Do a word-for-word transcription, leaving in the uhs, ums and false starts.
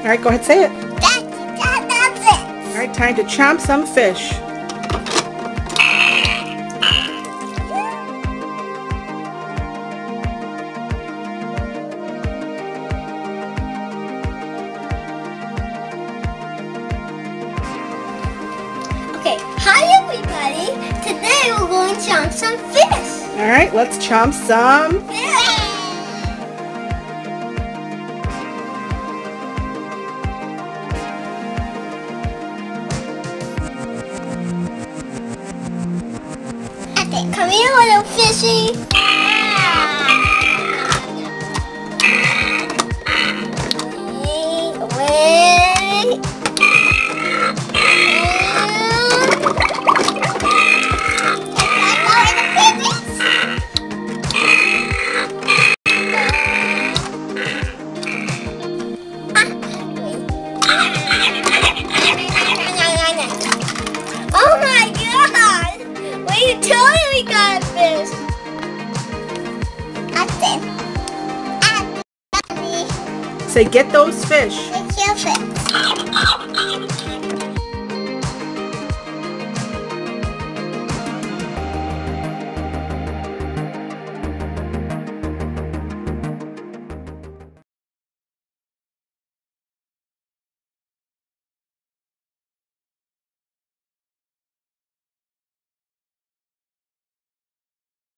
All right, go ahead, say it. That's, that, that's it. All right, time to chomp some fish. Okay, hi everybody. Today we're going to chomp some fish. All right, let's chomp some. Okay, come here, little fishy. Away, away. Oh my god! We totally got a fish! Nothing. Say, get those fish. Get your fish.